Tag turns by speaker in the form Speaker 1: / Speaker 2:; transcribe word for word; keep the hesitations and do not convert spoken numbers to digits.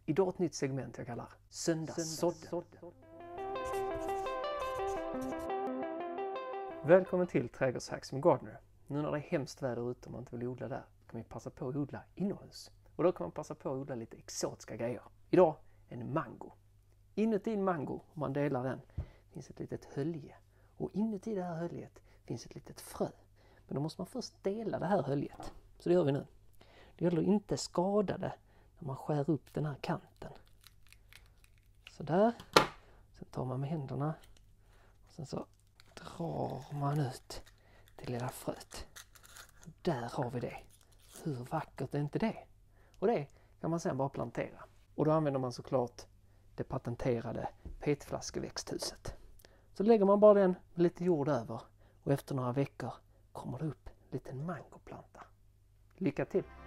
Speaker 1: Idag ett nytt segment jag kallar Söndagssådden. Välkommen till Trädgårdshacks med Gardener. Nu när det är hemskt väder ute och man inte vill odla där kan vi passa på att odla inomhus. Och då kan man passa på att odla lite exotiska grejer. Idag en mango. Inuti en mango, om man delar den, finns ett litet hölje. Och inuti det här höljet finns ett litet frö. Men då måste man först dela det här höljet. Så det gör vi nu. Det gäller att inte skada det när man skär upp den här kanten. Så där. Sen tar man med händerna. Och sen så drar man ut det lilla fröet. Och där har vi det. Hur vackert är inte det? Och det kan man sen bara plantera. Och då använder man såklart det patenterade petflaskeväxthuset. Så lägger man bara den med lite jord över. Och efter några veckor kommer det upp en liten mangoplanta. Lycka till!